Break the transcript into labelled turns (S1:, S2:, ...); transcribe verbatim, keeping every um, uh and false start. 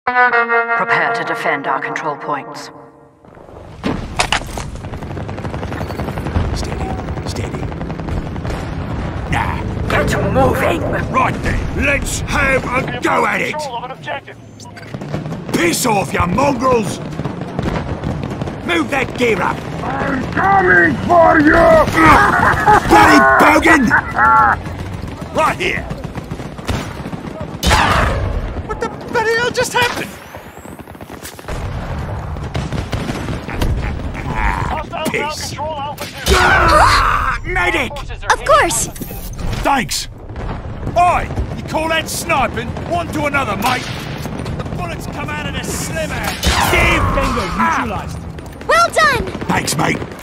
S1: Prepare to defend our control points.
S2: Steady, steady. Nah.
S1: Get moving!
S2: Right then, let's have a go at it!
S3: Control of an objective.
S2: Piss off, you mongrels! Move that gear up!
S4: I'm coming for you!
S2: Bloody bogan! Right here! What the bloody hell just happened?
S3: Hostile ground control Alpha two.
S2: Ah, medic!
S5: Of course!
S2: Thanks! Oi! You call that sniping? One to another, mate! The bullets come out of the slimmer! Steve!
S6: Tango neutralized.
S5: Well done!
S2: Thanks, mate!